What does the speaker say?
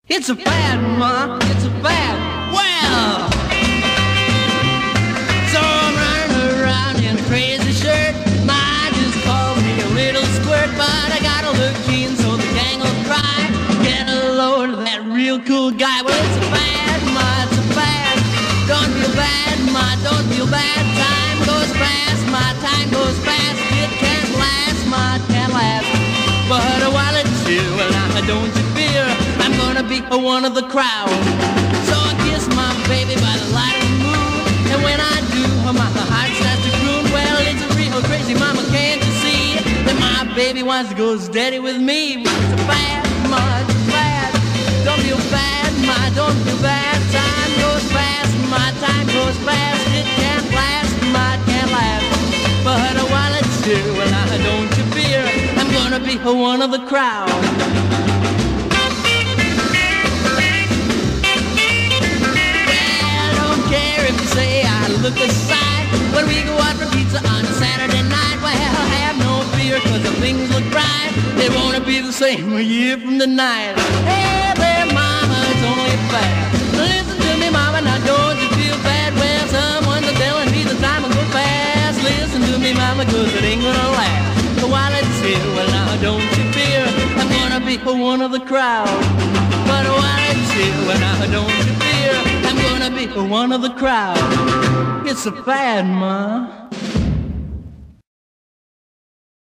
It's a fad, ma, it's a fad. Well, so I'm running around in a crazy shirt. Ma just called me a little squirt, but I gotta look keen so the gang will cry. Get a load of that real cool guy. Well, it's a fad, ma, it's a fad. Don't feel bad, ma, don't feel bad. Time goes fast, ma, time goes fast. It can't last, ma, it can't last. But while it's here, well, now don't you fear, I'm gonna be one of the crowd. So I kiss my baby by the light of the moon, and when I do, my heart starts to croon. Well, it's a real crazy, mama, can't you see that my baby wants to go steady with me? It's a fad, ma, it's a fad. Don't feel bad, ma, don't feel bad. Time goes fast, my time goes fast. It can't last, ma, it can't last. But while it's here, well, now don't you fear, I'm gonna be one of the crowd. Look aside when we go out for pizza on a Saturday night. Well, have no fear, cause the things look bright. They won't be the same a year from tonight. Hey there, mama, it's only a fad. Listen to me, mama, now don't you feel bad. Well, someone's telling me the time will go fast. Listen to me, mama, cause it ain't gonna last. So while it's here, well, now don't you fear, I'm gonna be one of the crowd. But while it's here, well, now don't you fear, I'm gonna be one of the crowd. It's a fad, ma.